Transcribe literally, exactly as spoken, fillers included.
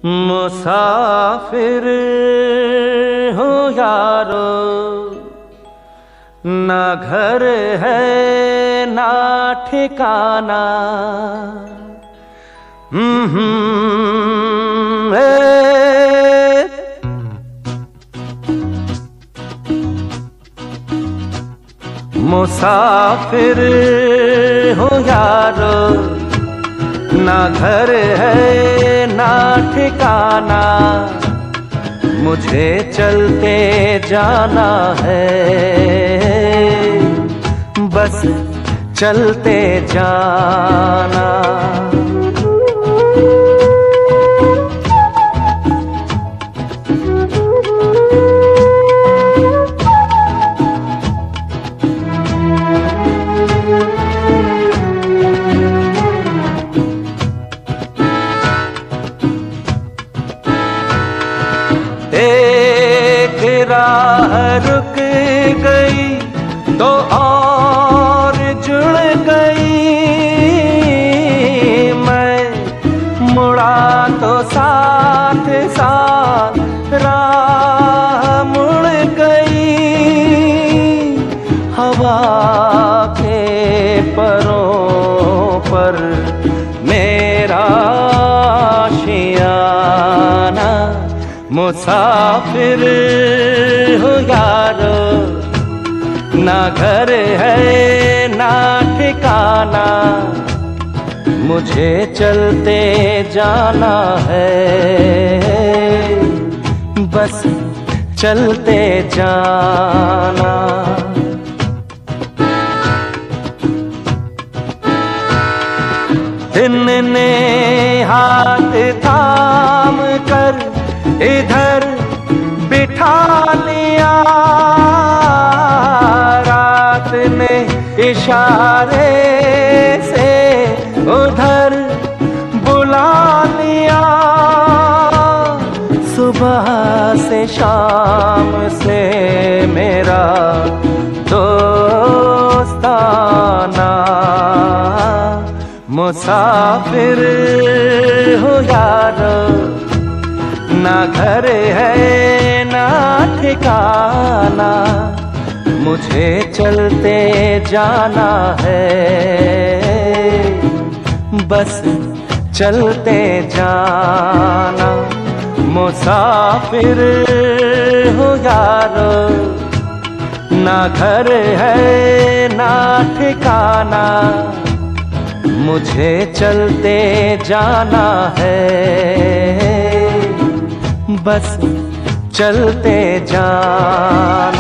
मुसाफिर हूँ यारो, ना घर है ना ठिकाना। हम्म मुसाफिर हूँ यारो, ना घर है ना ठिकाना। मुझे चलते जाना है, बस चलते जाना। एक राह रुक गई तो और जुड़ गई, मैं मुड़ा तो साथ साथ राह मुड़ गई। हवा के परों पर मेरा आशियाना। मुसाफिर हूँ यारो, ना घर है ना ठिकाना। मुझे चलते जाना है, बस चलते जाना। दिन ने हाथ थाम कर इधर बिठा लिया, रात ने इशारे से उधर बुला लिया। सुबह से शाम से मेरा दोस्ताना। मुसाफिर हूँ यारो, ना घर है ना ठिकाना। मुझे चलते जाना है, बस चलते जाना। मुसाफिर हूँ यारो, ना घर है ना ठिकाना। मुझे चलते जाना है, बस चलते जाना।